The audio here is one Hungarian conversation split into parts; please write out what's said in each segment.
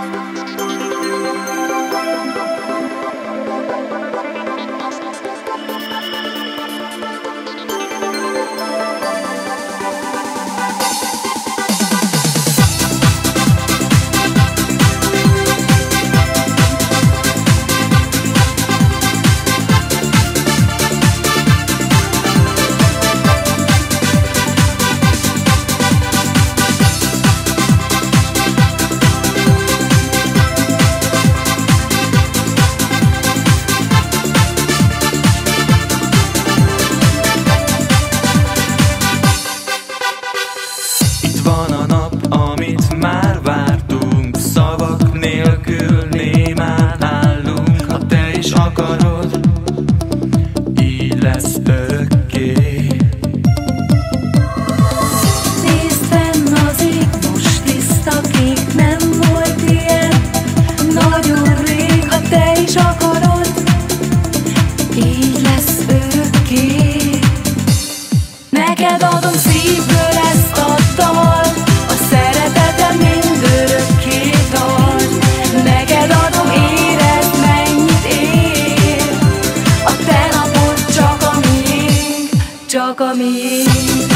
Neked adom szívből ezt a dal, a szeretetem mindörökké tart. Neked adom, érezd mennyit ér, a te napod csak a miénk, csak a miénk.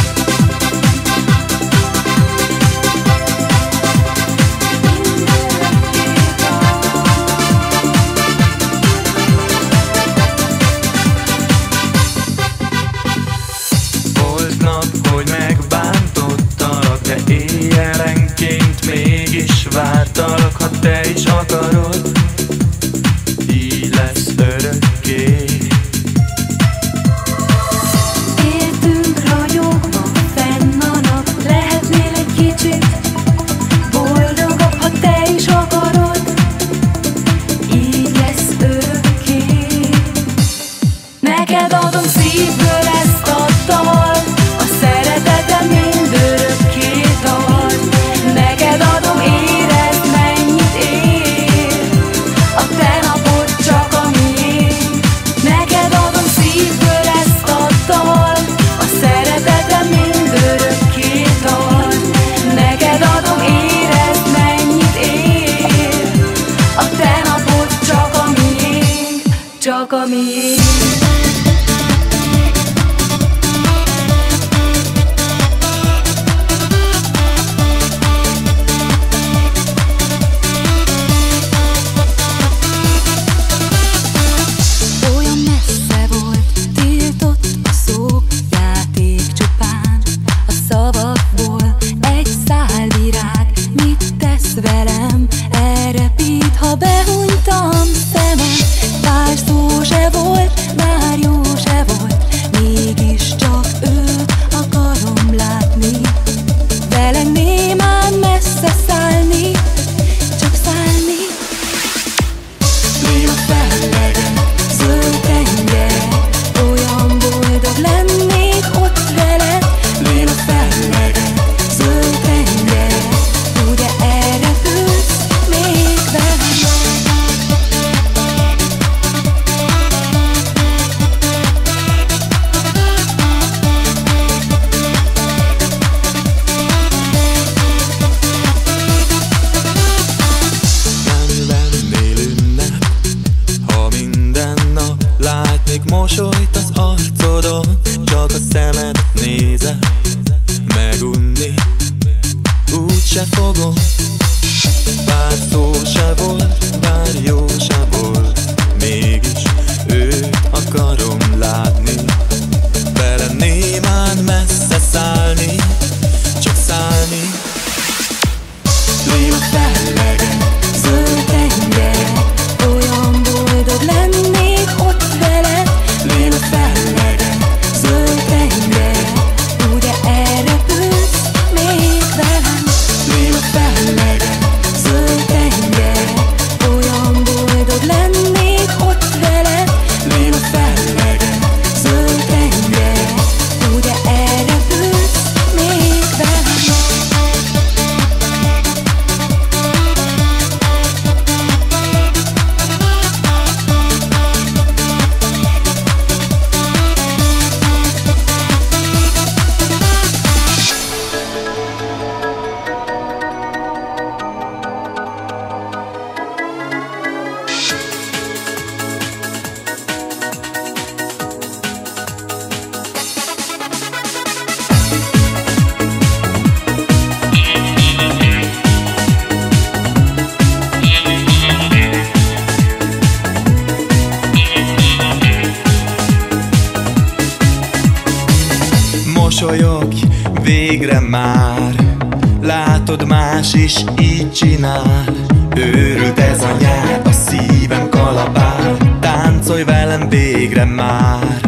Vártalak, ha te is akarod, így lesz örökké. Értünk ragyogva, fenn a nap, lehetnél egy kicsit boldogabb, ha te is akarod, így lesz örökké. Neked adom szívből ezt a dal, a szeretetem mindörökké tart. Neked adom, érezd mennyit ér, a te napod csak a miénk. Neked adom szívből ezt a dal, a szeretetem mindörökké tart. Neked adom, érezd mennyit ér, a te napod csak a miénk, csak a miénk. Mosolyt az arcodon, csak a szemed nézek, megunni úgyse fogom. Bár szó se volt, bár jó se volt, mégis őt akarom látni. Vele némán messze szállni, csak szállni. Lila fellegek, zöld tengerek, olyan boldog lennék ott veled. Lila fellegek, zöld tengerek, ugye elrepülsz még velem. Lila fellegek, zöld tengerek, olyan boldog lennék ott veled. Látod, más is így csinál. Őrült ez a nyár, a szívem kalapál. Táncolj velem végre már.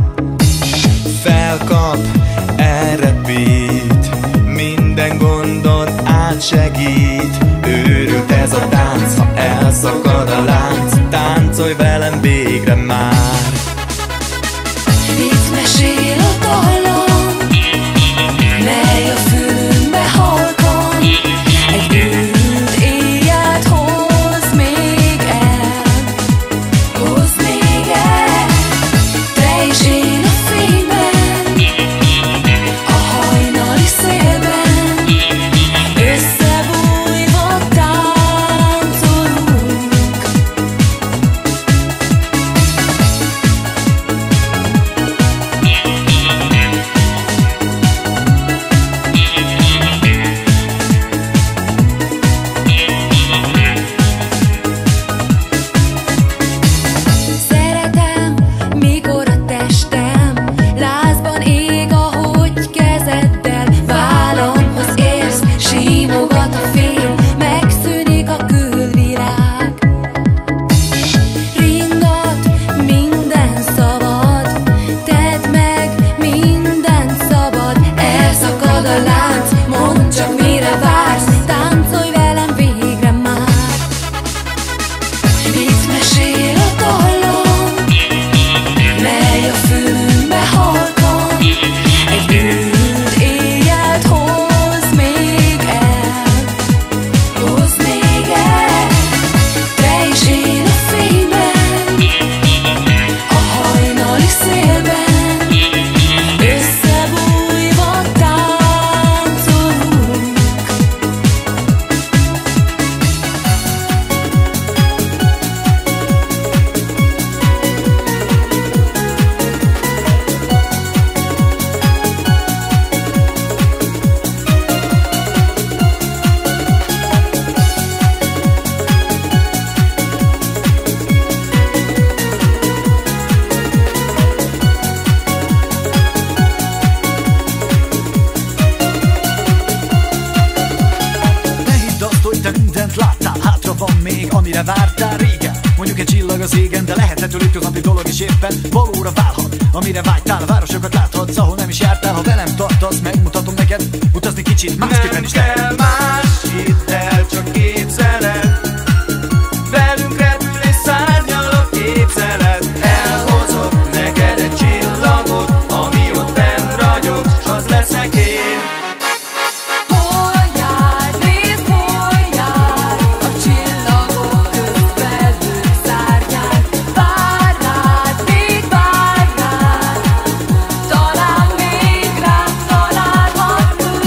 Felkap, elrepít, minden gondon átsegít. Őrült ez a tánc, ha elszakad a lánc. Táncolj velem végre már. Mit mesél a dallam, mely a fülünkbe halkan? Egy őrült éjjelt hoz még el, hoz még el. Te és én a fényben, a hajnali szélben, összebújva táncolunk. Szeretem, mikor a testem lázban ég, ahogy kezeddel vállamhoz érsz, simogat a fény, megszűnik a külvilág. Ringat minden szabad, tedd meg minden szabad, elszakad a lánc, mondd csak mire vársz, táncolj velem végre már. Mit mesél a dallam, mely a fülünkbe halkan? Egy őrült éjjelt hoz még el, hoz még el. Te és én a fényben, a hajnali szélben, összebújva táncolunk. Ne hidd azt, hogy te mindent láttál, hátra van még, amire vártál régen. Mondjuk egy csillag az égen, de lehet ettől ütköznapi dolog is éppen valóra válhat. Amire vágytál, városokat láthatsz, ahol nem is jártál. Ha velem tartasz, megmutatom neked, utazni kicsit másképpen is lehet. Nem kell más, hidd el, csak képzeled. Velünk repül és szárnyal a képzelet. Elhozok neked egy csillagot, ami ott benn ragyog, s az leszek én. Hol jár, nézd, hol jár, a csillagok közt belők szárnyál. Vár rád, még vár rád, talán még rám találhatunk.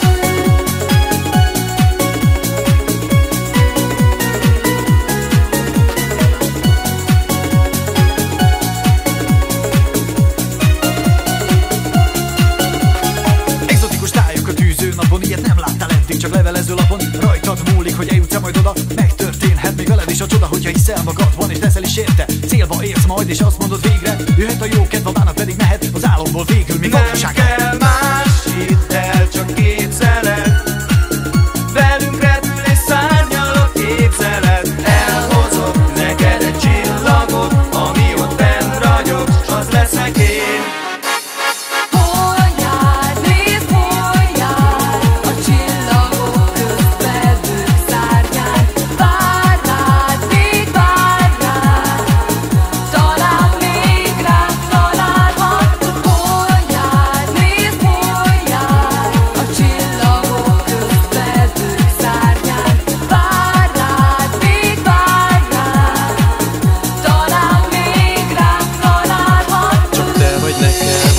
Exotikus tájok a tűző napon, ilyet nem láttál eddig, csak levelező lapon. Rajtad múlik, hogy eljutsz-e majd oda, megtörténhet még veled is a csoda, hogyha hiszel magadban és teszel is érte. Célba érsz majd és azt mondod végre, jöhet a jó kedv, a bánat pedig mehet, az álomból végül még valóság. Nem kell más, hidd el, csak képzeled. Velünk repül és szárnyal a képzelet. Elhozok neked egy csillagot, ami ott benn ragyog, s az leszek én. Hol jár, nézd, hol jár, a csillagok közt belők szárnyál. Vár rád, még vár rád, talán még rám találhatunk. Hol jár, nézd, hol jár, a csillagok közt belők szárnyál. Vár rád, még vár rád, talán még rám találhatunk. Csak te vagy nekem,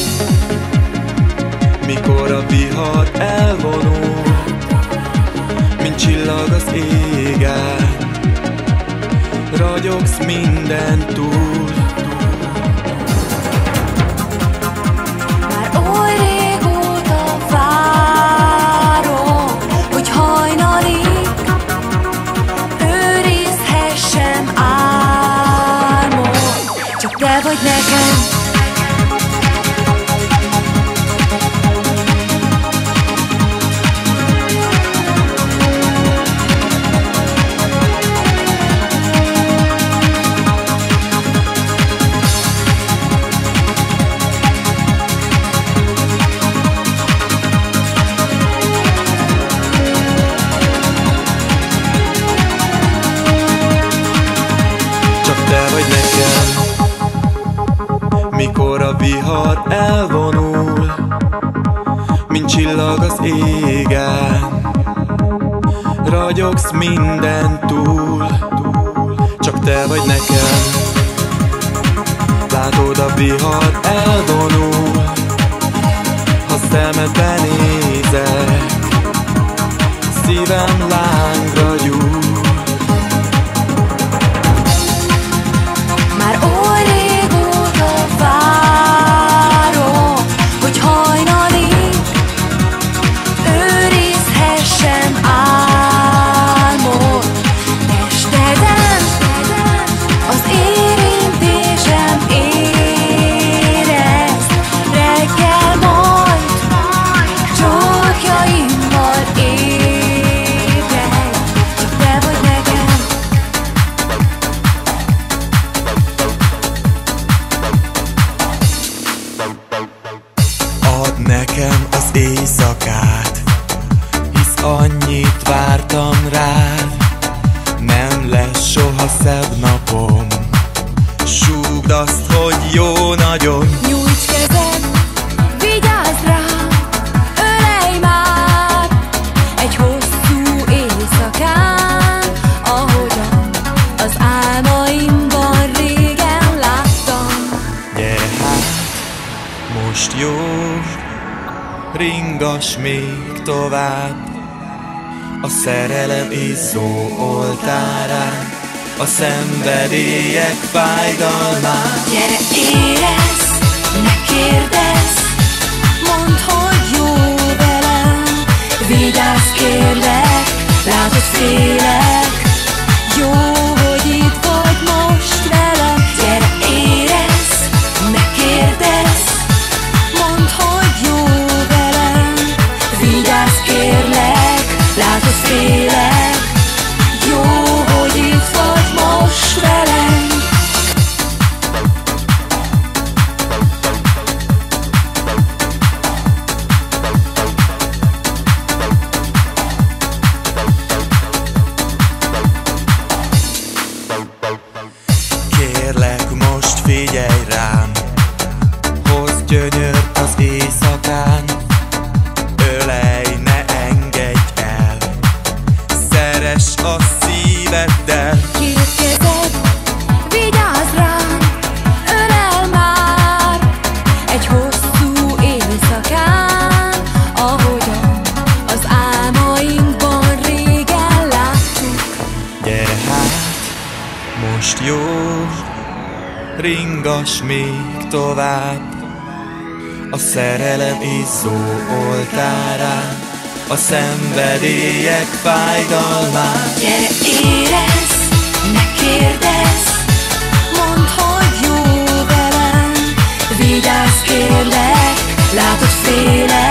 mikor a vihar elvonul, mint csillag az égen, ragyogsz minden túl. Már oly régóta várom, hogy hajnalig őrizhessem álmom. Csak te vagy nekem. a vihar elvonul, mint csillag az égen. Ragyogsz minden túl, csak te vagy nekem. Látod, a vihar elvonul, ha szemedbe nézek, szívem lángra gyúl. Már oly régóta várom, hogy hajnalig őrizhessem álmot. Testeden az érintésem érez, reggel majd csókjaimmal ébredj, csak te vagy nekem. Add nekem az éjszakát, hisz annyit vártam rád. Nem lesz soha szebb napom, súgd azt, hogy jó nagyon. Nyújts kezed, vigyázz rám, ölelj már egy hosszú éjszakán, ahogyan az álmaimban régen láttam. Gyere hát, most jó, ringass még tovább a szerelem izzó oltárán, a szenvedélyek fájdalmát. Gyere, érezz, ne kérdezz, mondd, hogy jó velem. Vigyázz, kérlek, látod, félek, jó, hogy itt vagy most velem. Gyere, érezz, ne kérdezz, mondd, hogy jó velem. Vigyázz, kérlek, látod, félek, jó, hogy itt vagy most velem. Kérlek, most figyelj rám, hozz gyönyört az éjszakán. Ölelj, ne engedj el, szeress a szíveddel. Két kezed, vigyázz rám, ölel már egy hosszú éjszakán, ahogyan az álmainkban régen láttuk. Gyere hát, most jó, ringass még tovább a szerelem izzó oltárán, a szenvedélyek fájdalmát. Gyere, érezz, ne kérdezz, mondd, hogy jó velem. Vigyázz, kérlek, látod, félek,